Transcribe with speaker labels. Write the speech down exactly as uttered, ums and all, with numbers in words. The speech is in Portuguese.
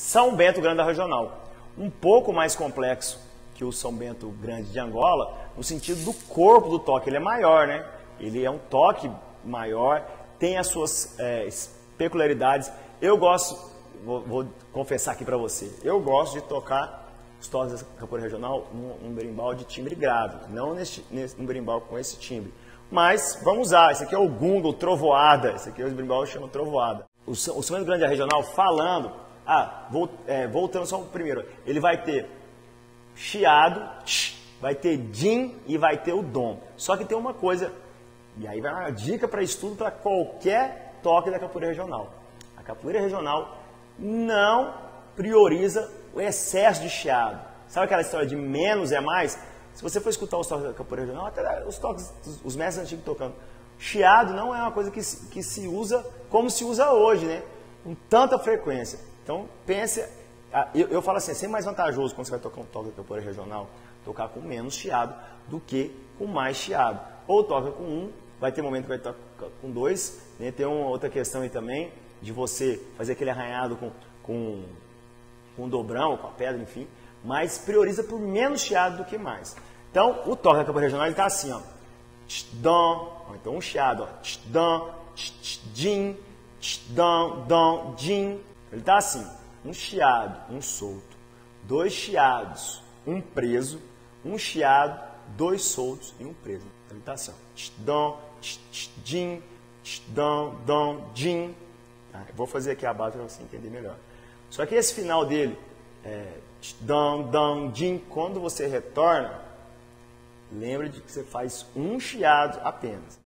Speaker 1: São Bento Grande da Regional. Um pouco mais complexo que o São Bento Grande de Angola, no sentido do corpo do toque. Ele é maior, né? Ele é um toque maior, tem as suas é, peculiaridades. Eu gosto, vou, vou confessar aqui para você, eu gosto de tocar os toques da capoeira regional num, num berimbau de timbre grave, não nesse, nesse, num berimbau com esse timbre. Mas vamos usar, esse aqui é o gunga, o trovoada, esse aqui é o berimbau que chama trovoada. O, o São Bento Grande da Regional falando, ah, vou, é, voltando só o primeiro, ele vai ter chiado, vai ter din e vai ter o dom. Só que tem uma coisa, e aí vai uma dica para estudo para qualquer toque da capoeira regional. A capoeira regional não prioriza o excesso de chiado. Sabe aquela história de menos é mais? Se você for escutar os toques da capoeira regional, até os toques, os mestres antigos tocando, chiado não é uma coisa que, que se usa como se usa hoje, né? Com tanta frequência. Então, pense, eu, eu falo assim, é sempre mais vantajoso quando você vai tocar um toque da capoeira regional, tocar com menos chiado do que com mais chiado. Ou toca com um, vai ter momento que vai tocar com dois, né? Tem uma outra questão aí também, de você fazer aquele arranhado com, com, com o dobrão, com a pedra, enfim, mas prioriza por menos chiado do que mais. Então, o toque da capoeira regional está assim, ó, dom, então um chiado, ó, dom, din, dom, dom, din. Ele está assim, um chiado, um solto, dois chiados, um preso, um chiado, dois soltos e um preso. Ele está assim, ó, dom, din, dom, dom, din. Ah, eu vou fazer aqui a base para você entender melhor. Só que esse final dele, é, dom, dom, din, quando você retorna, lembre de que você faz um chiado apenas.